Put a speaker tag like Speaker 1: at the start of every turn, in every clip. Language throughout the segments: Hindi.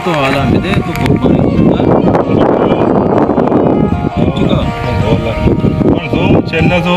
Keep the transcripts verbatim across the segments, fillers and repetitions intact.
Speaker 1: तो आला में दे तो कुर्बानी करूंगा चुका
Speaker 2: बोला कौन जो चलना जो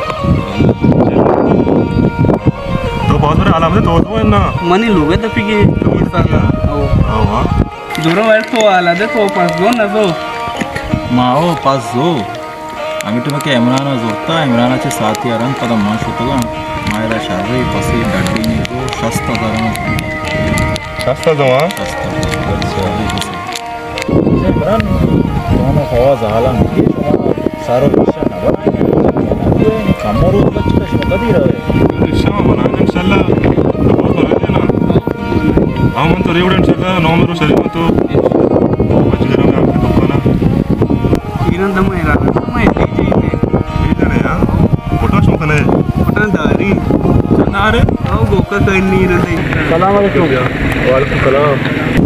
Speaker 2: तो बहुत बड़े आला में तो तो है ना
Speaker 3: मनी लोगे तो पिके साला
Speaker 2: आओ हां
Speaker 3: जोरो वाइट तो आला दे तो पास जो ना जो
Speaker 1: माओ पास जो आम्ही तुम्हाला इम्राना जोडता इम्रानाचे साथ यारांक पद माश होतगा मायरा शारी पसी डड्डीनी जो शस्ता करून
Speaker 2: रास्ता जो हां
Speaker 1: शस्ता अच्छा से बरन दोनों हवा झाला म्हणजे सारो विषय ना समोर बच्चे कशी कधी रहे
Speaker 2: शाम बना इंशाल्लाह बहुत बड़ा है ना हम तो रेवड़ इंशाल्लाह नौ में शरीफ तो मस्जिद में आपके दुकान
Speaker 3: इरन दम इरा मैं डीजे पे
Speaker 2: इधर है हां फोटो शो कने
Speaker 3: पटन दारी
Speaker 2: नारे
Speaker 3: आओ गोका करनी रहे
Speaker 2: सलाम अलैकुम वालेकुम सलाम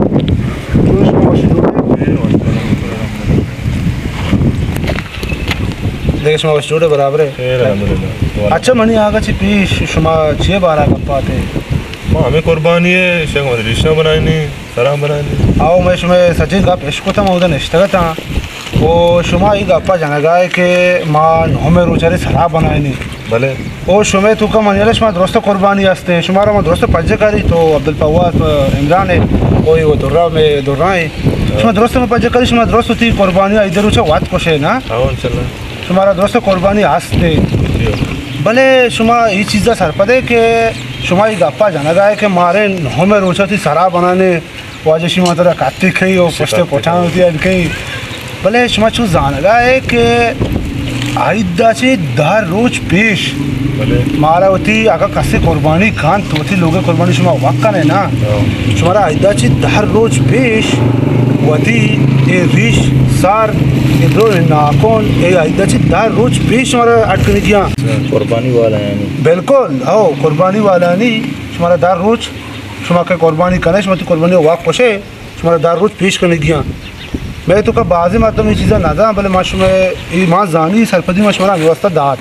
Speaker 4: देख शुमा स्टूडियो बराबर है
Speaker 2: अल्हम्दुलिल्लाह
Speaker 4: अच्छा मनी आगा ची पीश शुमा छे बारा गप्पा थे
Speaker 2: मां हमें कुर्बानी है शेख मद रिश्ता बनानी सलाम बनानी
Speaker 4: आओ मैं शुमे सचिन का पेश को था उधर निश्चित था वो शुमा ही गप्पा जनगाए के मां हमें रोचारे सलाह बनानी
Speaker 2: भले
Speaker 4: ओ शुमे तू का मनियाले शुमा दोस्त कुर्बानी आस्ते शुमारा में दोस्त पज्जकारी तो अब्दुल फवाद इमरान है कोई वो दुर्रा में दुर्रा है शुमा दोस्त में पज्जकारी शुमा दोस्त थी कुर्बानी इधर उछा वात कोशे ना
Speaker 2: आओ इंशाल्लाह
Speaker 4: शुमारा दोस्त कुर्बानी आस्ते भले शुमा ये चीज़ा सरपदे के शुमा ही गप्पा जनगाए के मारे हमें रोचा थी सरा बनाने वाजे शुमा तरह काटी खई और पश्ते पोठान होती है कहीं भले शुमा चू जानगाए के आइदा से दार रोज पेश
Speaker 2: भले
Speaker 4: मारा होती अगर कसे कुर्बानी खान तो थी लोगे कुर्बानी शुमा वाक्का ने ना शुमारा आइदा से दार रोज पेश वती ए रिश सार ए दो नाकोन ए आइदा से दार रोज पेश शुमारा अटकने किया
Speaker 1: कुर्बानी वाला यानी
Speaker 4: बिल्कुल आओ कुर्बानी वाला नहीं शुमारा दार रोज शुमा के कुर्बानी करने शुमा कुर्बानी वाक पोशे शुमारा दार रोज पेश करने किया मैं तो का बाज़ी मातम ये चीज़ें ना जान भले माश में ये माँ जानी सरपदी मशवरा व्यवस्था दार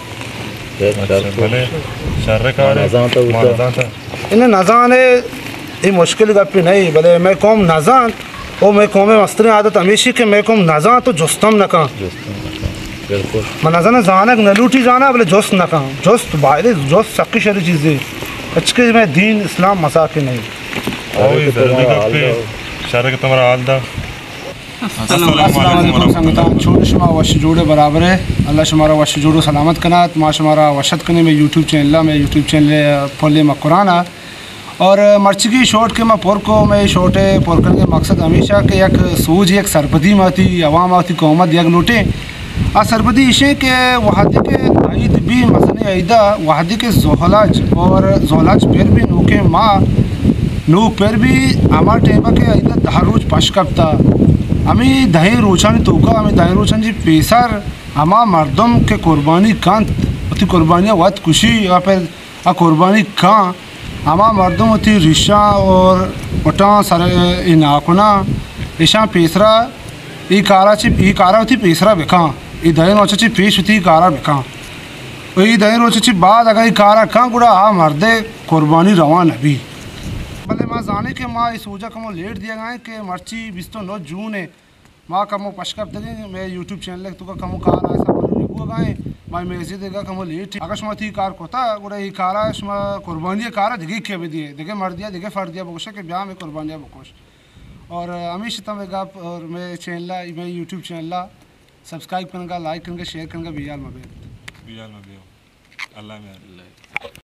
Speaker 2: भले शर्रकार
Speaker 1: नजान तो
Speaker 2: नजान था
Speaker 4: इन्हें नजान है ये मुश्किल गप्पी नहीं भले मैं कौम नजान और मैं कौम मस्तरी आदत हमेशा के मैं कौम नजान तो जोस्तम न कहाँ
Speaker 1: बिल्कुल
Speaker 4: मैं नजाना जाना नलूटी जाना भले जोस्त न कहाँ जोस्त बाहर जोस्त सबकी शरी चीज़ें अच्छे में दीन इस्लाम मसाके नहीं
Speaker 2: आओ इधर देखो शर्र के तुम्हारा हाल था
Speaker 4: अस्सलाम संगता छोटे शुमा वश जोड़े बराबर है अल्लाह शुमारा वश जोड़ो सलामत कनात माँ शुमारा वशत कने में यूट्यूब चैनल में यूट्यूब चैनल फोले में कुराना और मर्ची की शॉर्ट के मैं पोर को मैं शॉर्ट है पोर करने के मकसद हमेशा के एक सूझ एक सरपदी माती अवाम आती कौमत एक लूटे आ सरपदी इशे के वहादी के आईद भी मसने आईदा वहादी के जोहलाज और जोहलाज पेर भी नोके माँ नू पेर भी हमार टेबा के आईदा धारोज पश कपता हमें दही रोचानी तोका हमें दही रोचान जी पेशर हमा मर्दम के कुर्बानी कांत अति कुर्बानियाँ वात खुशी या फिर आ कुर्बानी कां हमा मर्दम अति रिशा और पटा सर इनाकुना ईशा पेसरा ई कारा ची ई कारा होती पेसरा बेका ई दही रोचा ची पेश होती कारा बेका ई दही रोचा ची बाद अगर ई कारा कां गुड़ा आ मर्दे कुर्बानी रवान अभी भले माँ जाने के माँ इस ऊजा कमो लेट दिया गया है कि मर्ची बिस्तो नौ जून है माँ कमो पशकप देंगे मैं यूट्यूब चैनल तो का कमो कार ऐसा लिखुआ गए माँ मैसेज देगा कमो लेट आकाश माँ थी कार कोता गुड़ा ये कारा शुमा कुर्बानी कार दिखे क्या भी दिए देखे मर दिया देखे फट दिया बकोश के ब्याह में कुर्बानियाँ बकोश और हमेशा तब और मैं चैनल मैं यूट्यूब चैनल सब्सक्राइब करूँगा लाइक करूँगा शेयर करूँगा बियाल में
Speaker 2: बियाल में अल्लाह में